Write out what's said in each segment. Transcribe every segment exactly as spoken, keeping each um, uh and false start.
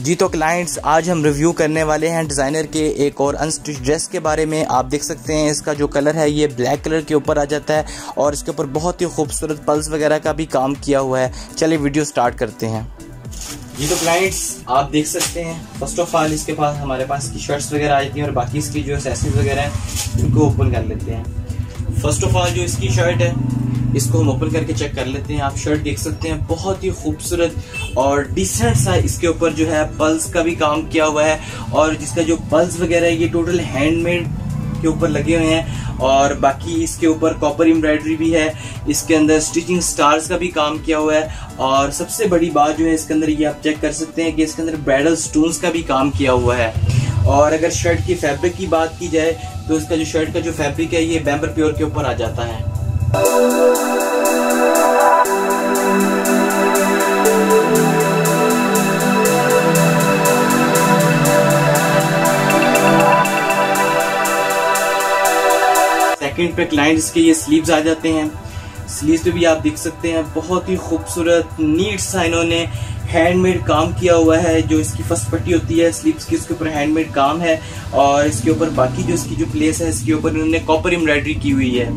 जी तो क्लाइंट्स, आज हम रिव्यू करने वाले हैं डिज़ाइनर के एक और अनस्टिच ड्रेस के बारे में। आप देख सकते हैं इसका जो कलर है ये ब्लैक कलर के ऊपर आ जाता है और इसके ऊपर बहुत ही खूबसूरत पल्स वगैरह का भी काम किया हुआ है। चलिए वीडियो स्टार्ट करते हैं। जी तो क्लाइंट्स, आप देख सकते हैं फर्स्ट ऑफ ऑल इसके पास हमारे पास की शर्ट्स वगैरह आई थी और बाकी इसकी जो एक्सेसरीज वगैरह हैं इनको ओपन कर लेते हैं। फर्स्ट ऑफ ऑल जो इसकी शर्ट है इसको हम ओपन करके चेक कर लेते हैं। आप शर्ट देख सकते हैं, बहुत ही खूबसूरत और डिसेंट सा इसके ऊपर जो है पल्स का भी काम किया हुआ है और जिसका जो पल्स वगैरह है ये टोटल हैंडमेड के ऊपर लगे हुए हैं और बाकी इसके ऊपर कॉपर एम्ब्रॉयडरी भी है। इसके अंदर स्टिचिंग स्टार्स का भी काम किया हुआ है और सबसे बड़ी बात जो है इसके अंदर ये आप चेक कर सकते हैं कि इसके अंदर ब्राइडल स्टोन्स का भी काम किया हुआ है। और अगर शर्ट की फैब्रिक की बात की जाए तो इसका जो शर्ट का जो फैब्रिक है ये बैम्बर प्योर के ऊपर आ जाता है। सेकंड पे क्लाइंट्स के ये स्लीव्स आ जाते हैं। स्लीव्स पे भी आप देख सकते हैं बहुत ही खूबसूरत नीट सा इन्होंने हैंडमेड काम किया हुआ है। जो इसकी फर्स्ट पट्टी होती है स्लीव्स की उसके ऊपर हैंडमेड काम है और इसके ऊपर बाकी जो इसकी जो प्लेस है इसके ऊपर इन्होंने कॉपर एम्ब्रॉयडरी की हुई है।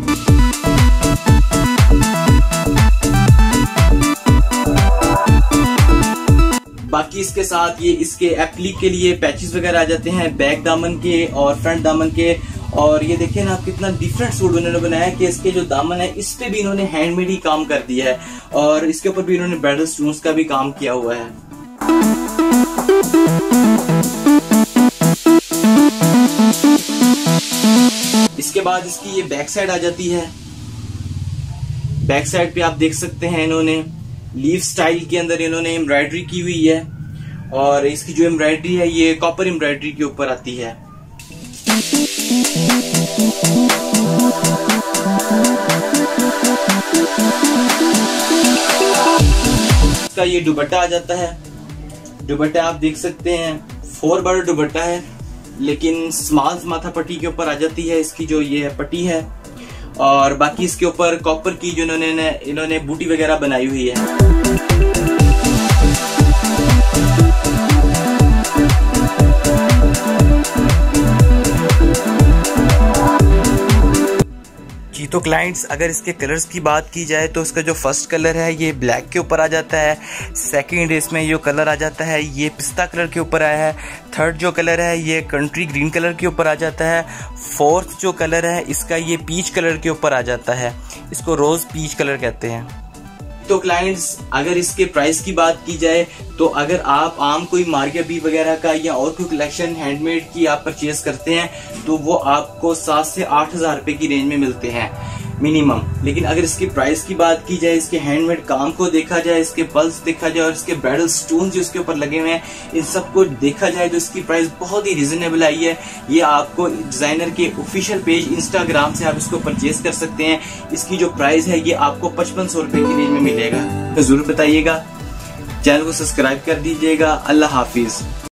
बाकी इसके साथ ये इसके एप्लिक के लिए पैचेस वगैरह आ जाते हैं बैक दामन के और फ्रंट दामन के। और ये देखिए ना कितना डिफरेंट सूट उन्होंने बनाया कि इसके जो दामन है इस पे भी इन्होंने हैंडमेड ही काम कर दिया है और इसके ऊपर भी इन्होंने ब्राइडल स्टोन्स का भी काम किया हुआ है। इसके बाद इसकी ये बैक साइड आ जाती है। बैक साइड पे आप देख सकते हैं इन्होंने लीफ स्टाइल के अंदर इन्होंने एम्ब्रॉयडरी की हुई है और इसकी जो एम्ब्रॉयडरी है ये कॉपर एम्ब्रॉयडरी के ऊपर आती है। इसका ये दुपट्टा आ जाता है। दुपट्टा आप देख सकते हैं फोर बॉर्डर दुपट्टा है लेकिन स्मॉल माथा पट्टी के ऊपर आ जाती है इसकी जो ये पट्टी है और बाकी इसके ऊपर कॉपर की जो इन्होंने इन्होंने बूटी वगैरह बनाई हुई है। जी तो क्लाइंट्स, अगर इसके कलर्स की बात की जाए तो इसका जो फर्स्ट कलर है ये ब्लैक के ऊपर आ जाता है। सेकंड इसमें जो कलर आ जाता है ये पिस्ता कलर के ऊपर आया है। थर्ड जो कलर है ये कंट्री ग्रीन कलर के ऊपर आ जाता है। फोर्थ जो कलर है इसका ये पीच कलर के ऊपर आ जाता है। इसको रोज पीच कलर कहते हैं। तो क्लाइंट्स, अगर इसके प्राइस की बात की जाए तो अगर आप आम कोई मार्केट बी वगैरह का या और कोई कलेक्शन हैंडमेड की आप परचेज करते हैं तो वो आपको सात से आठ हजार रुपए की रेंज में मिलते हैं मिनिमम। लेकिन अगर इसकी प्राइस की बात की जाए, इसके हैंडमेड काम को देखा जाए, इसके पल्स देखा जाए और इसके ब्राइडल स्टोन्स जो इसके ऊपर लगे हुए हैं इन सबको देखा जाए तो इसकी प्राइस बहुत ही रिजनेबल आई है। ये आपको डिजाइनर के ऑफिशियल पेज इंस्टाग्राम से आप इसको परचेज कर सकते हैं। इसकी जो प्राइस है ये आपको पचपन सौ रुपए की रेंज में मिलेगा। तो जरूर बताइएगा, चैनल को सब्सक्राइब कर दीजिएगा। अल्लाह हाफिज।